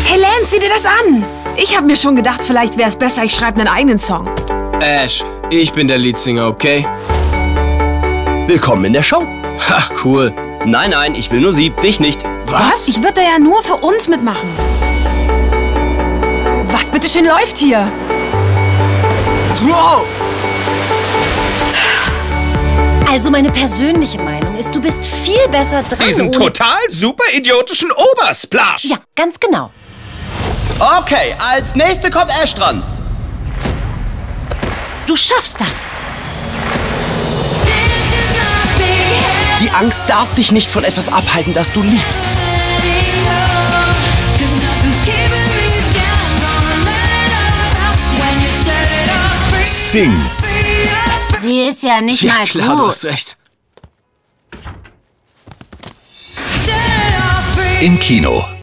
Hey Lance, sieh dir das an. Ich habe mir schon gedacht, vielleicht wäre es besser, ich schreibe einen eigenen Song. Ash, ich bin der Leadsinger, okay? Willkommen in der Show. Ha, cool. Nein, nein, ich will nur sie, dich nicht. Was? Ich würde da ja nur für uns mitmachen. Was bitteschön läuft hier? Wow! Also meine persönliche Meinung ist, du bist viel besser dran. Diesen total super idiotischen Obersplash. Ja, ganz genau. Okay, als nächste kommt Ash dran. Du schaffst das. Die Angst darf dich nicht von etwas abhalten, das du liebst. Sing. Sie ist ja nicht Ja, mal klar, gut. du hast recht. Im Kino.